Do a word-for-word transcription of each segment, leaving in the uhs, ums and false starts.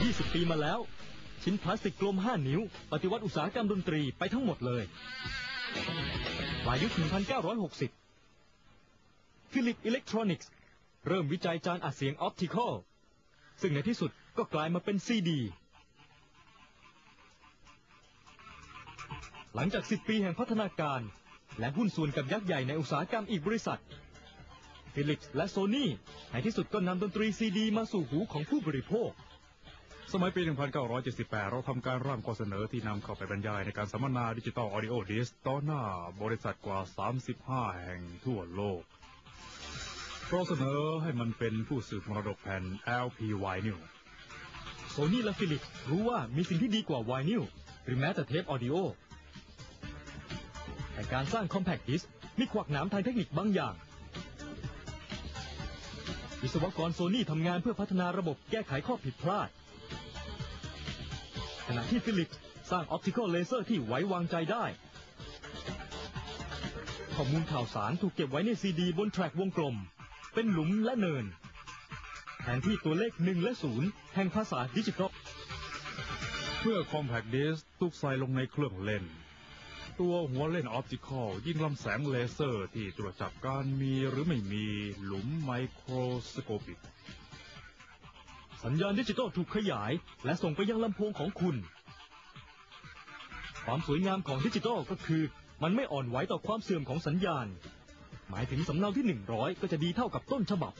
ยี่สิบ ปีมาแล้วชิ้นพลาสติกกลมห้านิ้วปฏิวัติอุตสาหกรรมดนตรีไปทั้งหมดเลยปลายยุคหนึ่งพันเก้าร้อยหกสิบฟิลิปอิเล็กทรอนิกส์เริ่มวิจัยจานอัดเสียงออปติคอลซึ่งในที่สุดก็กลายมาเป็นซีดีหลังจากสิบปีแห่งพัฒนาการและหุ้นส่วนกับยักษ์ใหญ่ในอุตสาหกรรมอีกบริษัทฟิลิปส์และโซนี่ในที่สุดก็นำดนตรีซีดีมาสู่หูของผู้บริโภคสมัยปี หนึ่งพันเก้าร้อยเจ็ดสิบแปด เราทำการร่างข้อเสนอที่นำเข้าไปบรรยายในการสัมมนาดิจิตอลออดิโอดิสก์ต่อหน้าบริษัทกว่า สามสิบห้า แห่งทั่วโลกเราเสนอให้มันเป็นผู้สืบมรดกแผ่น แอล พี Vinyl โซนี่และฟิลิปส์รู้ว่ามีสิ่งที่ดีกว่าไวนิลหรือแม้แต่เทปออดิโอแต่การสร้างคอมแพคดิสก์มีขวักหนามทางเทคนิคบางอย่างวิศวกรโซนี่ทำงานเพื่อพัฒนาระบบแก้ไขข้อผิดพลาดขณะที่ฟิลิปส์สร้างออปติคอลเลเซอร์ที่ไว้วางใจได้ข้อมูลข่าวสารถูกเก็บไว้ในซีดีบนแทร็กวงกลมเป็นหลุมและเนินแทนที่ตัวเลขหนึ่งและศูนย์แห่งภาษาดิจิทัลเมื่อคอมแพคดิสก์ถูกใส่ลงในเครื่องเล่นตัวหัวเล่นออปติคอลยิ่งลำแสงเลเซอร์ที่ตรวจจับการมีหรือไม่มีหลุมไมโครสโคปิกสัญญาณดิจิตอลถูกขยายและส่งไปยังลำโพงของคุณความสวยงามของดิจิตอลก็คือมันไม่อ่อนไหวต่อความเสื่อมของสัญญาณหมายถึงสำเนาที่หนึ่งร้อยก็จะดีเท่ากับต้นฉบับ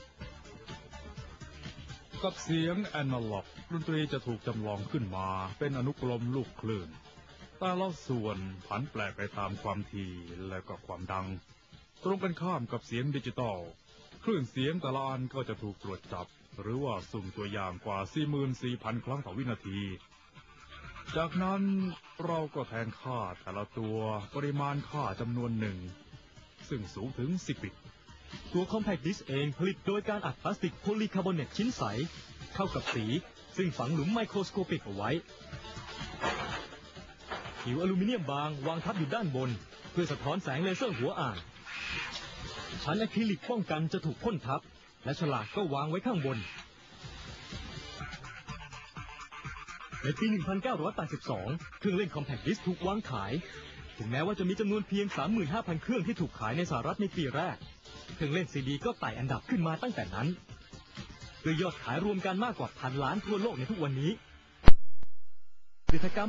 กับเสียงแอนาล็อกดนตรีจะถูกจำลองขึ้นมาเป็นอนุกรมลูกคลื่นแต่ละส่วนผันแปรไปตามความถี่และก็ความดังตรงกันข้ามกับเสียงดิจิตอลคลื่นเสียงแต่ละอันก็จะถูกตรวจจับหรือว่าสุ่มตัวอย่างกว่า สี่หมื่นสี่พัน ครั้งต่อวินาทีจากนั้นเราก็แทนค่าแต่ละตัวปริมาณค่าจำนวนหนึ่งซึ่งสูงถึงสิบบิตตัวคอมแพคดิสก์เองผลิตโดยการอัดพลาสติกโพลีคาร์บอเนตชิ้นใสเข้ากับสีซึ่งฝังหลุมไมโครสโคปิกเอาไว้ผิวอลูมิเนียมบางวางทับอยู่ด้านบนเพื่อสะท้อนแสงเลเซอร์หัวอ่านชั้นอะคริลิกป้องกันจะถูกพ่นทับและฉลากก็วางไว้ข้างบนในปี หนึ่งพันเก้าร้อยแปดสิบสอง เครื่องเล่นคอมแพคดิสก์ถูกวางขายถึงแม้ว่าจะมีจำนวนเพียง สามหมื่นห้าพัน เครื่องที่ถูกขายในสหรัฐในปีแรกเครื่องเล่นซีดีก็ไต่อันดับขึ้นมาตั้งแต่นั้นโดยยอดขายรวมกันมากกว่าพันล้านทั่วโลกในทุกวันนี้กิจกรรม